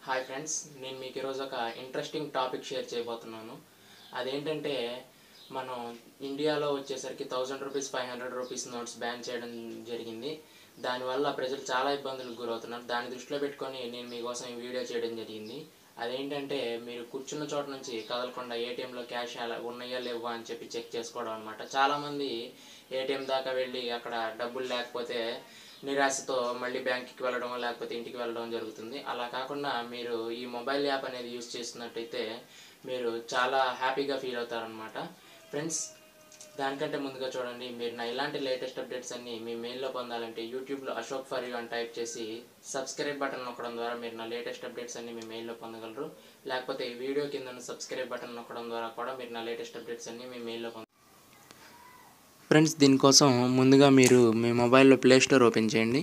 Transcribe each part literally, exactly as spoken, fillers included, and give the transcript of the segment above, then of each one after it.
Hi friends, నేను మీకు ఈరోజు ఒక ఇంట్రెస్టింగ్ టాపిక్ షేర్ చేయబోతున్నాను. అదేంటంటే మనం ఇండియాలో వచ్చేసరికి thousand rupees five hundred rupees notes ban చేయడం జరిగింది. దానివల్ల ప్రజలు చాలా ఇబ్బందులకు గురవుతున్నారు. దాన్ని దృష్టిలో పెట్టుకొని నేను మీకోసం ఈ వీడియో చేయడం జరిగింది. అదేంటంటే మీరు కూర్చున్న చోట నుంచి కదలకుండా ఏటీఎంలో క్యాష్ ఉన్నాయా లేవా అని చెప్పి చెక్ చేసుకోవడం అనమాట. చాలామంది ఏటీఎం దాకా వెళ్ళి అక్కడ డబ్బులు లేకపోతే నిరాశతో మళ్ళీ బ్యాంక్కి వెళ్ళడం లేకపోతే ఇంటికి వెళ్ళడం జరుగుతుంది. అలా కాకుండా మీరు ఈ మొబైల్ యాప్ అనేది యూజ్ చేస్తున్నట్టయితే మీరు చాలా హ్యాపీగా ఫీల్ అవుతారనమాట. ఫ్రెండ్స్, దానికంటే ముందుగా చూడండి, మీరు నా ఇలాంటి లేటెస్ట్ అప్డేట్స్ అన్నీ మీ మెయిల్లో పొందాలంటే యూట్యూబ్లో అశోక్ ఫర్ యూ అని టైప్ చేసి సబ్స్క్రైబ్ బటన్ నొక్కడం ద్వారా మీరు నా లేటెస్ట్ అప్డేట్స్ అన్నీ మీ మెయిల్లో పొందగలరు. లేకపోతే ఈ వీడియో కింద సబ్స్క్రైబ్ బటన్ నొక్కడం ద్వారా కూడా మీరు నా లేటెస్ట్ అప్డేట్స్ అన్నీ మీ మెయిల్లో పొంద ఫ్రెండ్స్, దీనికోసం ముందుగా మీరు మీ మొబైల్లో ప్లే స్టోర్ ఓపెన్ చేయండి.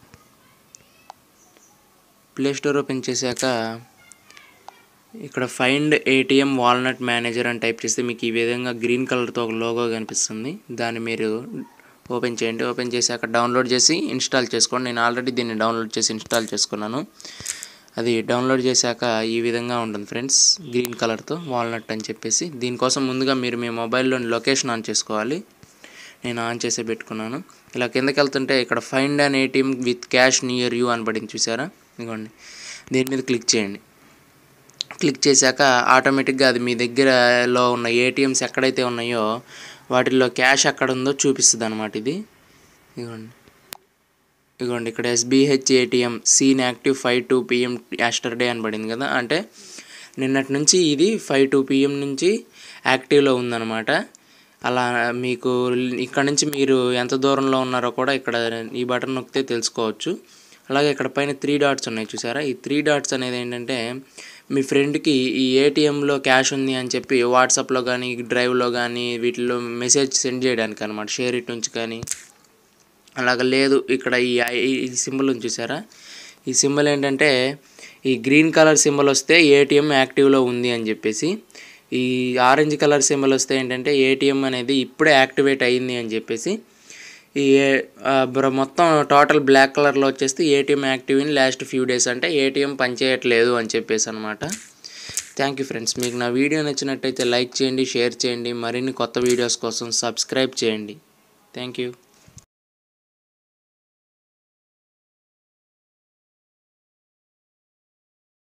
ప్లే స్టోర్ ఓపెన్ చేశాక ఇక్కడ ఫైండ్ ఏటీఎం వాల్నట్ మేనేజర్ అని టైప్ చేస్తే మీకు ఈ విధంగా గ్రీన్ కలర్తో ఒక లోగో కనిపిస్తుంది. దాన్ని మీరు ఓపెన్ చేయండి. ఓపెన్ చేశాక డౌన్లోడ్ చేసి ఇన్స్టాల్ చేసుకోండి. నేను ఆల్రెడీ దీన్ని డౌన్లోడ్ చేసి ఇన్స్టాల్ చేసుకున్నాను. అది డౌన్లోడ్ చేశాక ఈ విధంగా ఉంటుంది ఫ్రెండ్స్, గ్రీన్ కలర్తో వాల్నట్ అని చెప్పేసి. దీనికోసం ముందుగా మీరు మీ మొబైల్లోని లొకేషన్ ఆన్ చేసుకోవాలి. నేను ఆన్ చేసే పెట్టుకున్నాను. ఇలా కిందకి వెళ్తుంటే ఇక్కడ find an ATM with cash near you అని పడింది, చూసారా? ఇదిగోండి, దీని మీద క్లిక్ చేయండి. క్లిక్ చేశాక ఆటోమేటిక్గా అది మీ దగ్గరలో ఉన్న ఏటీఎంస్ ఎక్కడైతే ఉన్నాయో వాటిల్లో క్యాష్ ఎక్కడ ఉందో చూపిస్తుంది అనమాట. ఇది ఇదిగోండి ఇదిగోండి ఇక్కడ SBH ATM seen active five two PM yesterday అని పడింది కదా, అంటే నిన్నటి నుంచి ఇది ఫైవ్ టూ పిఎం నుంచి యాక్టివ్లో ఉందన్నమాట. అలా మీకు ఇక్కడ నుంచి మీరు ఎంత దూరంలో ఉన్నారో కూడా ఇక్కడ ఈ బటన్ నొక్కితే తెలుసుకోవచ్చు. అలాగే ఇక్కడ పైన త్రీ డాట్స్ ఉన్నాయి, చూసారా? ఈ త్రీ డాట్స్ అనేది ఏంటంటే మీ ఫ్రెండ్కి ఈ ఏటీఎంలో క్యాష్ ఉంది అని చెప్పి వాట్సాప్లో కానీ డ్రైవ్లో కానీ వీటిల్లో మెసేజ్ సెండ్ చేయడానికి అనమాట, షేర్ ఇట్ నుంచి కానీ. అలాగ లేదు, ఇక్కడ ఈ ఈ సింబల్ ఉంది, చూసారా? ఈ సింబల్ ఏంటంటే ఈ గ్రీన్ కలర్ సింబల్ వస్తే ఏటీఎం యాక్టివ్లో ఉంది అని చెప్పేసి, ఈ ఆరెంజ్ కలర్ సింబల్ వస్తే ఏంటంటే ఏటీఎం అనేది ఇప్పుడే యాక్టివేట్ అయ్యింది అని చెప్పేసి, ఈ మొత్తం టోటల్ బ్లాక్ కలర్లో వచ్చేస్తే ATM active in last few days, అంటే ఏటీఎం పనిచేయట్లేదు అని చెప్పేసి అనమాట. Thank you friends. మీకు నా వీడియో నచ్చినట్టయితే లైక్ చేయండి, షేర్ చేయండి. మరిన్ని కొత్త వీడియోస్ కోసం సబ్స్క్రైబ్ చేయండి. Thank you.